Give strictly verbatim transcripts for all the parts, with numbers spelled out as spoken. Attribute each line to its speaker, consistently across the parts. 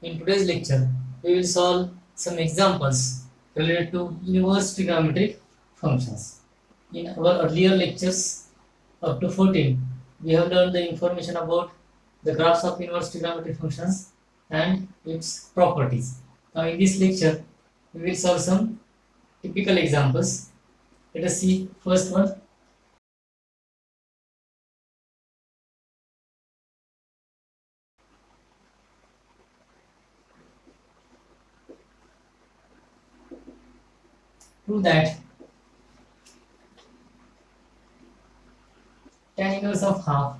Speaker 1: In today's lecture, we will solve some examples related to inverse trigonometric functions. In our earlier lectures, up to fourteen, we have learned the information about the graphs of inverse trigonometric functions and its properties. Now, in this lecture, we will solve some typical examples. Let us see first one. Prove that tan inverse of half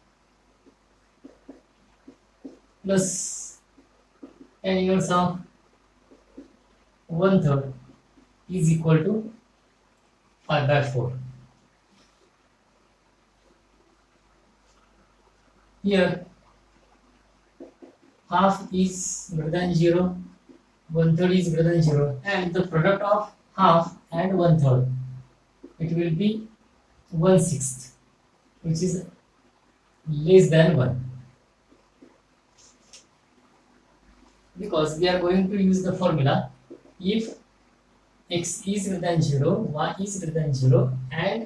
Speaker 1: plus tan inverse of one third is equal to pi by four. Here half is greater than zero, one third is greater than zero, and the product of half and one third, it will be one sixth, which is less than one. Because we are going to use the formula if x is greater than zero, y is greater than zero, and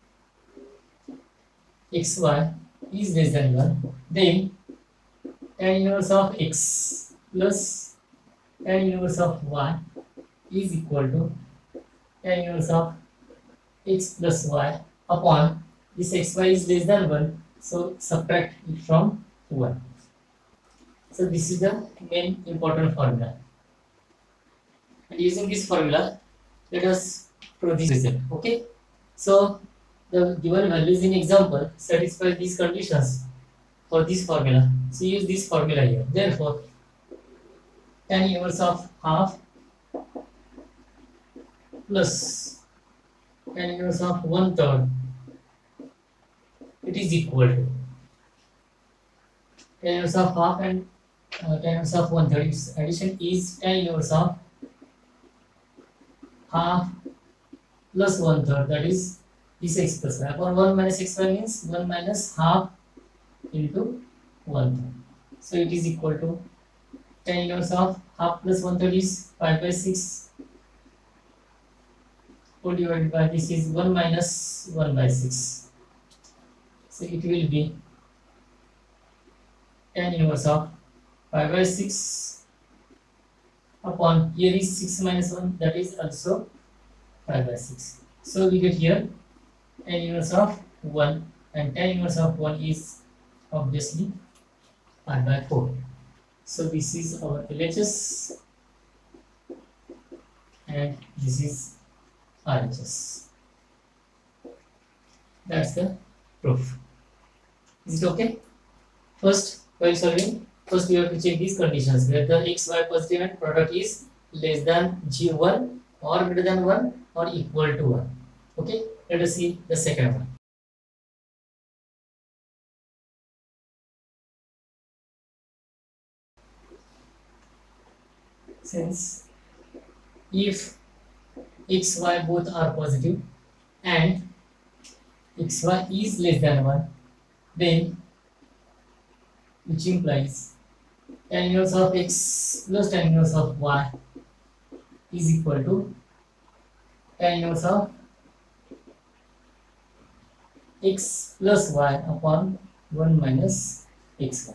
Speaker 1: xy is less than one, then tan inverse of x plus tan inverse of y is equal to tan inverse of x plus y upon this xy is less than one, so subtract it from one. So this is the main important formula, and using this formula let us prove this result. Okay, so the given values in example satisfy these conditions for this formula, so use this formula here. Therefore tan inverse of half plus tan inverse of one third, it is equal to tan inverse of half and uh, tan inverse of one third. Its addition is tan inverse of half plus one third, that is this x plus y upon one minus xy means one minus half into one third. So it is equal to tan inverse of half plus one third is pi by six, whole divided by this is one minus one by six. So it will be tan inverse of pi by six upon here is six minus one, that is also pi by six. So we get here tan inverse of one, and tan inverse of one is obviously pi by four. So this is our L H S and this is R H S. That's the proof. Is it okay? First, while solving, first we have to check these conditions whether x, y positive and product is less than g one or greater than one or equal to one. Okay, let us see the second one. Since if x, y both are positive and x, y is less than one, then which implies tan inverse of x plus tan inverse of y is equal to tan inverse of x plus y upon one minus xy.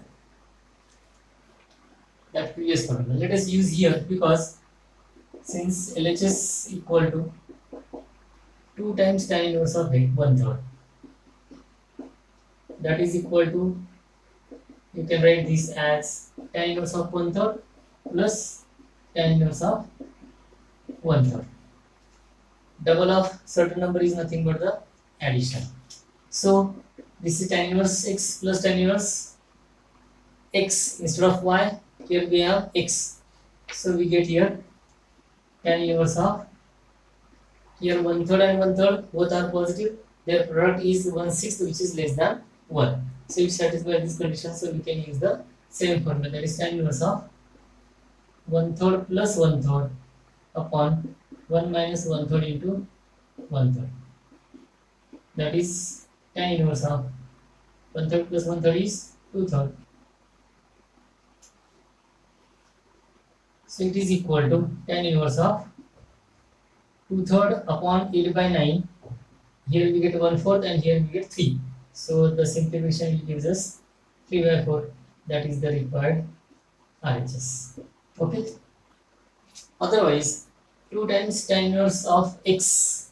Speaker 1: That previous formula let us use here, because since L H S equal to two times tan inverse of one third, that is equal to, you can write this as tan inverse of one third plus tan inverse of one third. Double of certain number is nothing but the addition. So this is tan inverse x plus tan inverse x instead of y. Here we have x, so we get here tan inverse of, here one third and one third both are positive, their product is one sixth, which is less than one. So it satisfies this condition, so we can use the same formula, that is tan inverse of one third plus one third upon one minus one third into one third, that is tan inverse of one third plus one third is two third. So it is equal to tan inverse of two third upon eight by nine. Here we get one fourth and here we get three. So the simplification gives us three by four. That is the required R H S. Okay. Otherwise, two times tan inverse of x.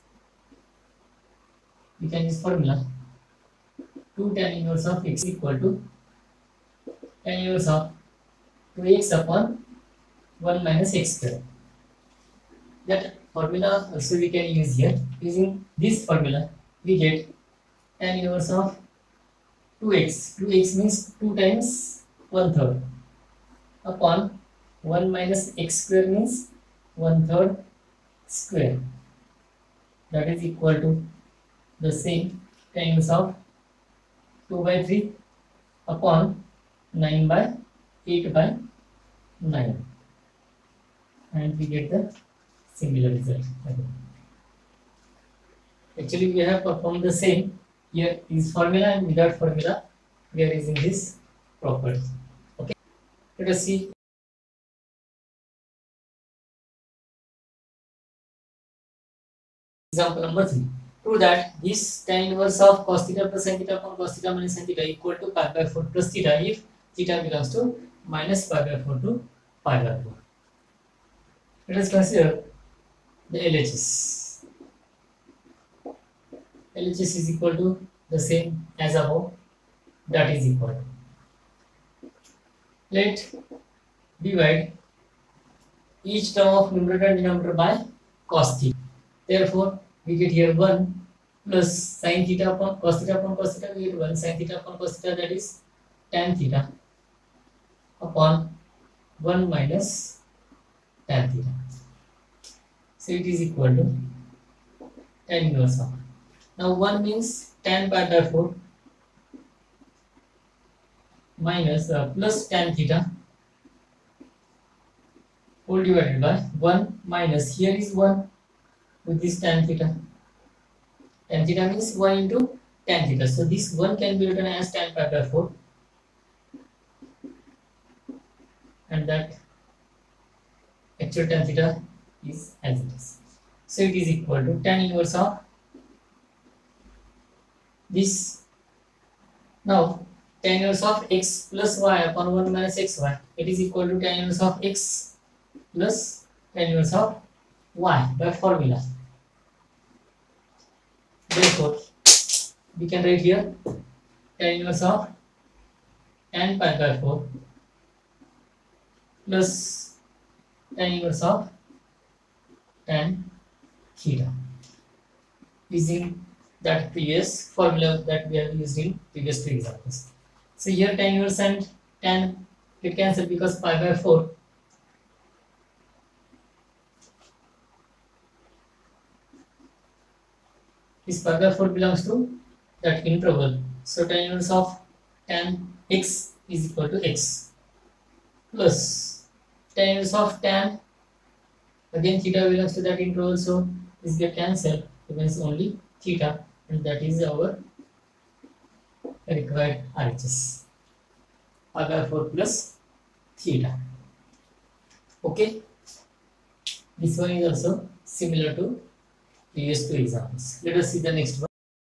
Speaker 1: We can use formula. two tan inverse of x equal to tan inverse of two x upon one minus x square. That formula also we can use here. Using this formula, we get tan inverse of two x. two x means two times one third upon one minus x square means one third square. That is equal to the same tan inverse of two by three upon nine by eight by nine. And we get the similar result. Actually, we have performed the same. Here is formula, and without formula, we are using this property. Okay. Let us see. Example number three. Prove that this tan inverse of cos theta plus sin theta upon cos theta minus sin theta equal to pi by four plus theta if theta belongs to minus pi by four to pi by four. Let us consider the L H S. L H S is equal to the same as above. That is equal to. Let divide each term of numerator and denominator by cos theta. Therefore, we get here one plus sin theta upon cos theta upon cos theta. We get one sin theta upon cos theta, that is tan theta upon one minus tan theta. So it is equal to tan inverse of. Now one means tan pi by four minus uh, plus tan theta whole divided by one minus, here is one with this tan theta. Tan theta means one into tan theta. So this one can be written as tan pi by four, and that actual tan theta is as it is. So it is equal to tan inverse of this. Now tan inverse of x plus y upon one minus xy. It is equal to tan inverse of x plus tan inverse of y by formula. Therefore, we can write here tan inverse of tan pi by four plus tan inverse of tan theta, using that previous formula that we have used in previous two examples. So here tan inverse and tan get cancelled because pi by four this pi by four belongs to that interval. So tan inverse of tan x is equal to x plus tan inverse of tan, again theta belongs to that interval, so this get cancelled, remains only theta, and that is our required R H S, pi by four plus theta. Okay, this one is also similar to previous two examples. Let us see the next one.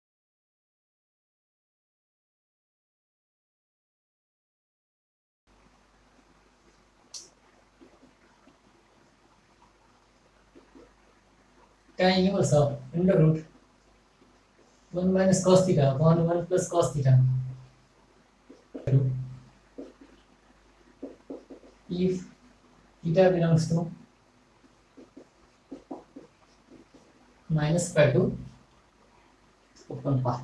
Speaker 1: Tan inverse of under root one minus cos theta upon one plus cos theta. If theta belongs to minus pi to open pi.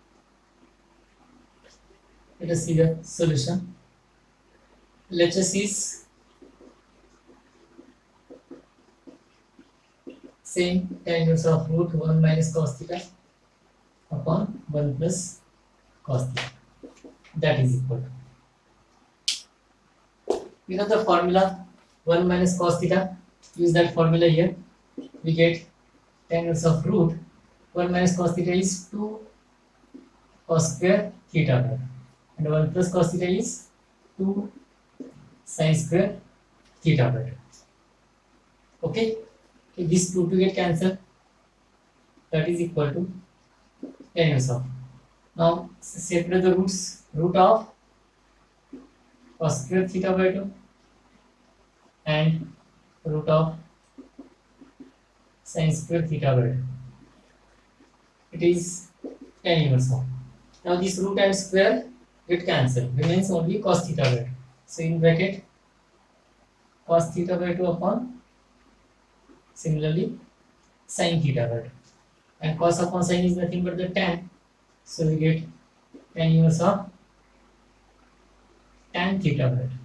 Speaker 1: Let us see the solution. L H S is same, tan inverse of root one minus cos theta upon one plus cos theta. That is equal to. We know the formula one minus cos theta. Use that formula here. We get tan inverse of root one minus cos theta is two cos square theta by, and one plus cos theta is two sin square theta by. Okay, okay, these two to get cancelled. That is equal to tan inverse of. Now separate the roots. Root of cos square theta by two and root of sin square theta by two. It is tan inverse of. Now this root and square get cancelled. Remains only cos theta by two. So in bracket cos theta by two upon similarly sin theta by two. And cos upon sin is nothing but the tan. So we get tan inverse of tan theta by two.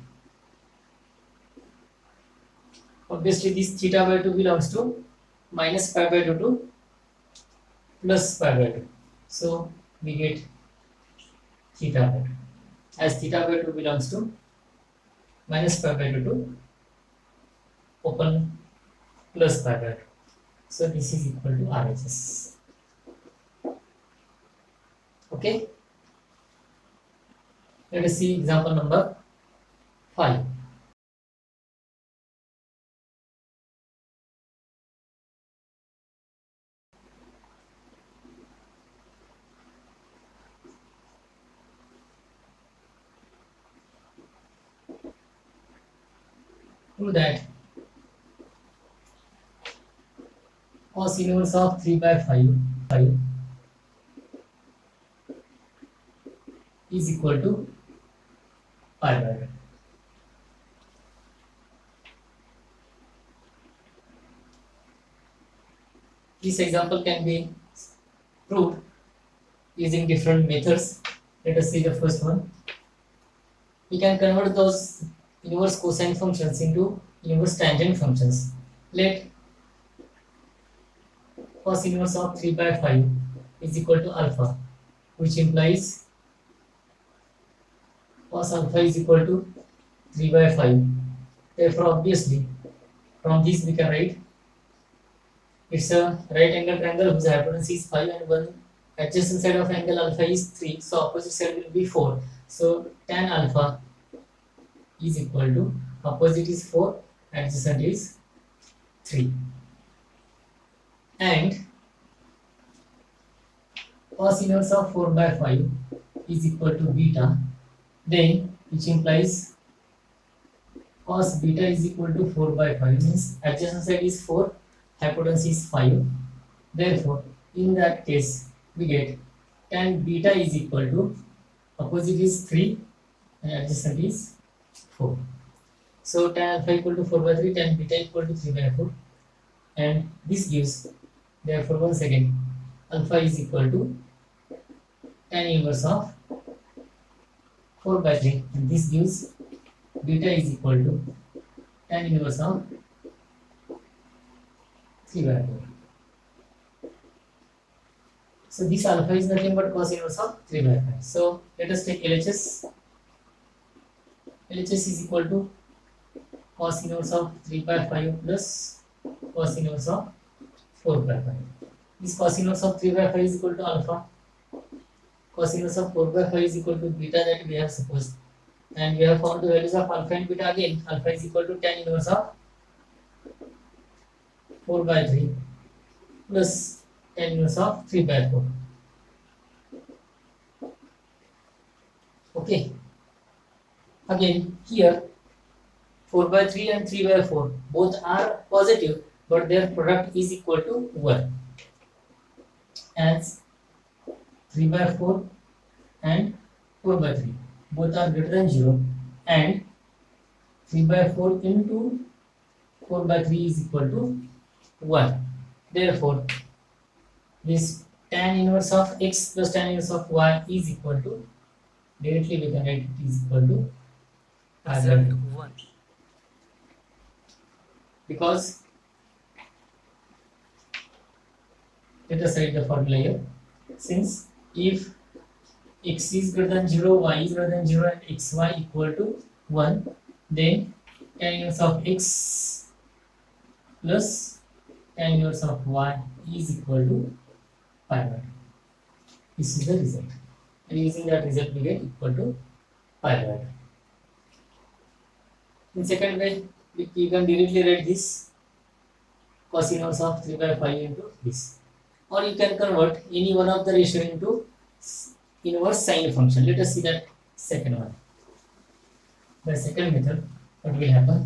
Speaker 1: Obviously this theta by two belongs to minus pi by two to plus pi by two. So we get theta by two. As theta by two belongs to minus pi by two to open plus pi by two. So this is equal to R H S. Okay. Let us see example number five. Prove that cos inverse of three by five, five is equal to pi by two. This example can be proved using different methods. Let us see the first one. We can convert those inverse cosine functions into inverse tangent functions. Let cos inverse of three by five is equal to alpha, which implies cos alpha is equal to three by five. Therefore, obviously, from this we can write it's a right angle triangle whose hypotenuse is five and one adjacent side of angle alpha is three. So opposite side will be four. So tan alpha is equal to opposite is four, adjacent is three. And cos inverse of four by five is equal to beta, then which implies cos beta is equal to four by five, means adjacent side is four, hypotenuse is five. Therefore, in that case, we get tan beta is equal to opposite is three and adjacent is four. So tan alpha equal to four by three, tan beta equal to three by four, and this gives, therefore once again, alpha is equal to tan inverse of four by three, and this gives beta is equal to tan inverse of three by four. So this alpha is nothing but cos inverse of three by five. So let us take L H S. L H S is equal to cos inverse of three by five plus cos inverse of four by five. This cos inverse of three by five is equal to alpha. Cos inverse of four by five is equal to beta that we have supposed. And we have found the values of alpha and beta again. Alpha is equal to tan inverse of four by three plus tan inverse of three by four. Okay. Again, here four by three and three by four both are positive, but their product is equal to one. As three by four and four by three both are greater than zero, and three by four into four by three is equal to one. Therefore, this tan inverse of x plus tan inverse of y is equal to, directly we can write it is equal to result one. Because let us write the formula here. Since if x is greater than zero, y is greater than zero, and xy equal to one, then tan inverse of x plus tan inverse of y is equal to pi by two. This is the result. And using that result, we get equal to pi by two. In second way, we, we can directly write this cos inverse of three by five into this. Or you can convert any one of the ratio into inverse sine function. Let us see that second one. The second method, what will happen?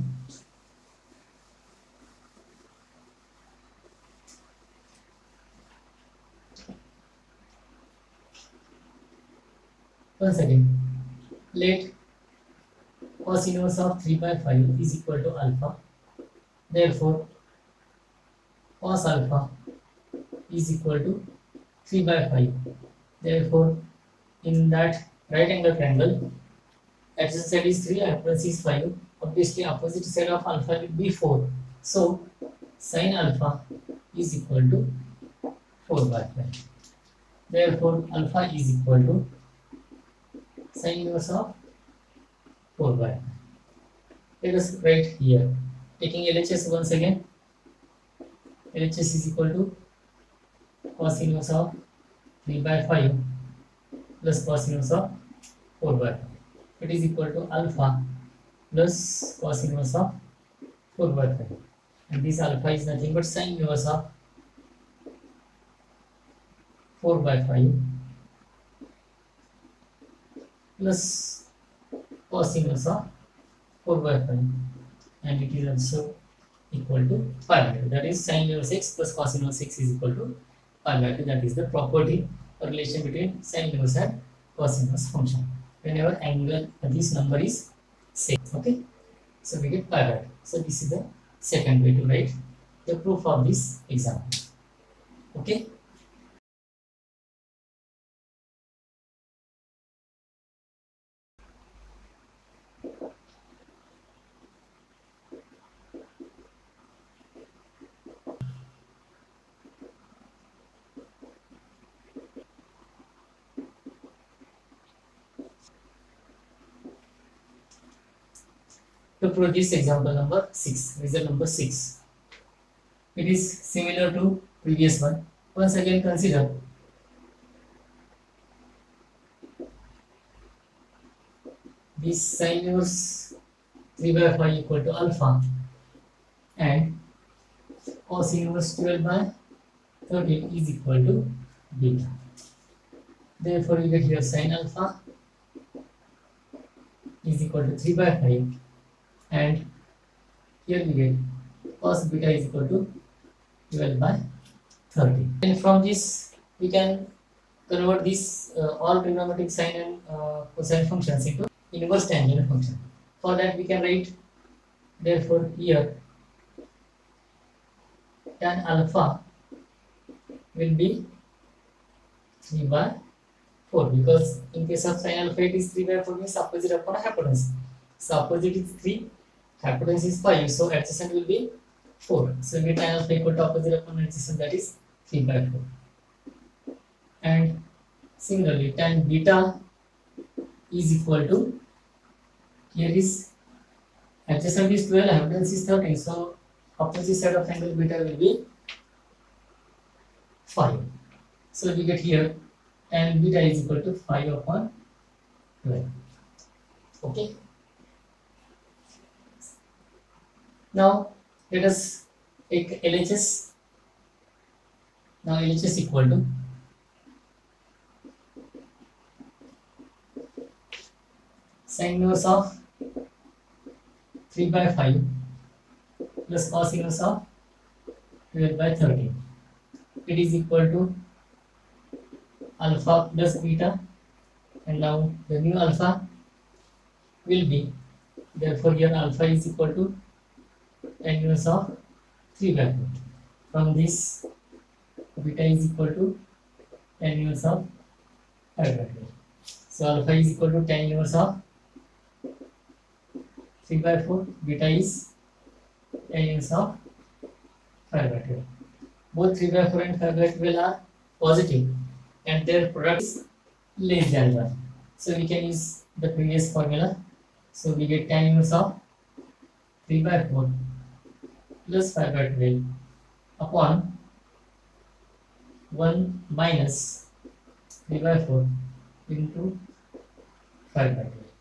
Speaker 1: Once again, let cos inverse of three by five is equal to alpha. Therefore, cos alpha is equal to three by five. Therefore, in that right angle triangle, adjacent side is three, hypotenuse is five. Obviously, opposite side of alpha will be four. So, sin alpha is equal to four by five. Therefore, alpha is equal to sin inverse of four by five. Let us write here. Taking L H S once again. L H S is equal to cos inverse of three by five plus cos inverse of four by five. It is equal to alpha plus cos inverse of four by five. And this alpha is nothing but sin inverse of four by five plus cos inverse of four by five. And it is also equal to pi by two. That is sin inverse x plus cos inverse x is equal to pi by two. That is the property or relation between sin inverse and cos inverse function. Whenever angle this number is same, okay, so we get pi by two. So this is the second way to write the proof of this example. Okay. To prove this example number six, result number six. It is similar to previous one. Once again consider this sin inverse three by five equal to alpha and cos inverse twelve by thirteen is equal to beta. Therefore, you get here sin alpha is equal to three by five. And here we get cos beta is equal to twelve by thirty. And from this, we can convert this uh, all trigonometric sine and uh, cosine functions into inverse tangent function. For that, we can write, therefore, here tan alpha will be three by four, because in case of sin alpha it is three by four, means opposite upon hypotenuse. So opposite is three, hypotenuse is five, so adjacent will be four. So we get tan alpha equal to opposite upon adjacent, that is three by four. And similarly, tan beta is equal to, here is adjacent is twelve, hypotenuse is thirteen, so opposite side of angle beta will be five. So we get here tan beta is equal to five upon twelve. Okay. Now let us take L H S. Now L H S equal to sin inverse of three by five plus cos inverse of twelve by thirteen. It is equal to alpha plus beta, and now the new alpha will be, therefore here alpha is equal to tan inverse of three by four. From this, beta is equal to tan inverse of five by four. So alpha is equal to tan inverse of three by four, beta is tan inverse of five by twelve. Both three by four and five by twelve are positive and their product is less than one. So we can use the previous formula. So we get tan inverse of three by four plus five by twelve upon one minus three by four into five by twelve.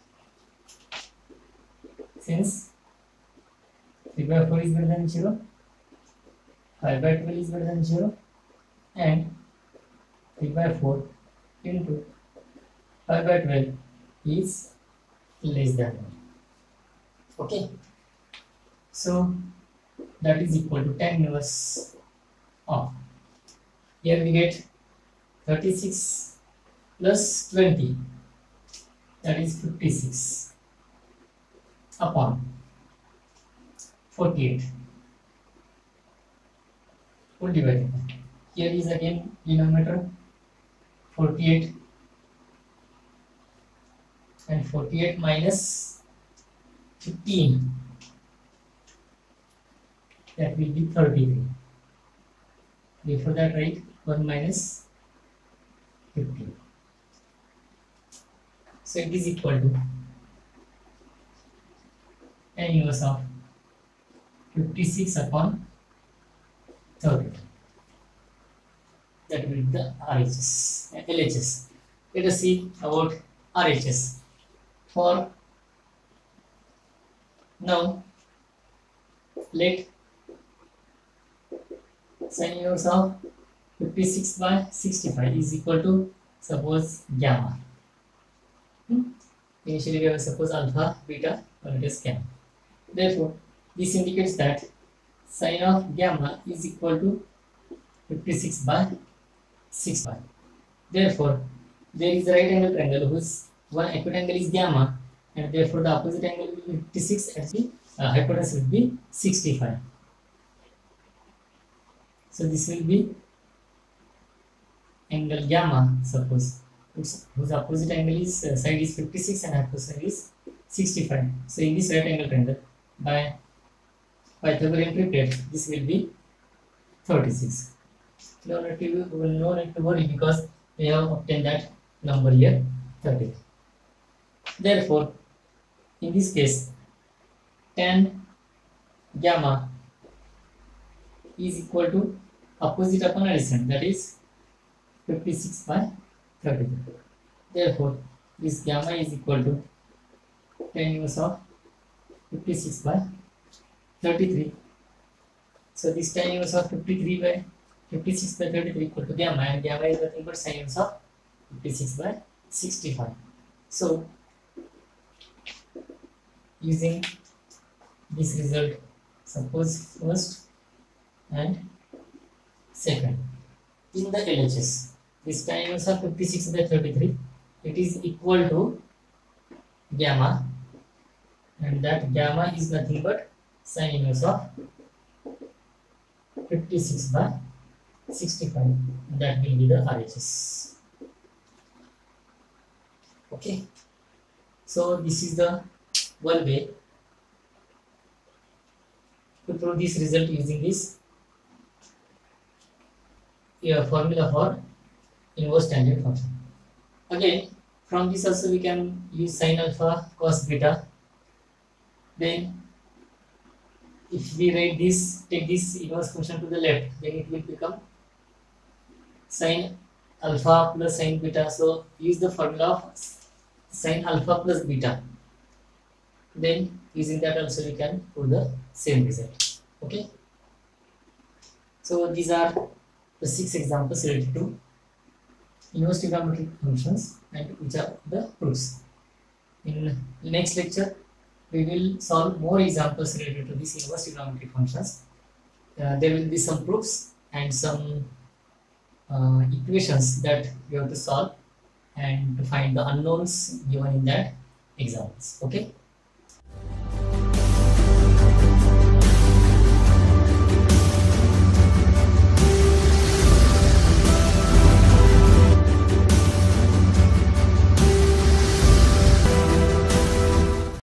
Speaker 1: Since three by four is greater than zero, five by twelve is greater than zero, and three by four into five by twelve is less than one. Okay, so that is equal to tan inverse of, here we get thirty-six plus twenty, that is fifty-six upon forty-eight, full divided by, here is again denominator forty-eight, and forty-eight minus fifteen, that will be thirty-three. Before that, write one minus fifteen. So it is equal to tan inverse of fifty-six upon thirty. That will be the R H S, L H S. Let us see about R H S. For now, let sin inverse of fifty-six by sixty-five is equal to, suppose, gamma. Hmm? Initially we have suppose alpha, beta, or it is gamma. Therefore, this indicates that sin of gamma is equal to fifty-six by sixty-five. Therefore, there is a right angle triangle whose one acute angle is gamma, and therefore the opposite angle will be fifty-six and the uh, hypotenuse will be sixty-five. So this will be angle gamma, suppose, whose, whose opposite angle is uh, side is fifty-six and hypotenuse is sixty-five. So in this right angle triangle, by Pythagorean triplet, this will be thirty-six. No need to, no need to worry, because we have obtained that number here, thirty. Therefore, in this case, tan gamma is equal to opposite upon adjacent, that is fifty-six by thirty-three. Therefore, this gamma is equal to tan inverse of fifty-six by thirty-three. So this tan inverse of fifty-three by fifty-six by thirty-three equal to gamma, and gamma is nothing but sin inverse of fifty-six by sixty-five. So using this result, suppose first and second, in the L H S, this tan inverse of fifty-six by thirty-three, it is equal to gamma, and that gamma is nothing but sin inverse of fifty-six by sixty-five. That will be the R H S. Okay, so this is the one way to prove this result using this uh, formula for inverse tangent function. Again, from this also we can use sin alpha cos beta. Then if we write this, take this inverse function to the left, then it will become sin alpha plus sin beta. So use the formula of sin alpha plus beta. Then using that also we can prove the same result. Okay. So these are the six examples related to inverse trigonometric functions and which are the proofs. In next lecture, we will solve more examples related to these inverse trigonometric functions. Uh, there will be some proofs and some uh, equations that we have to solve and to find the unknowns given in that examples. Okay.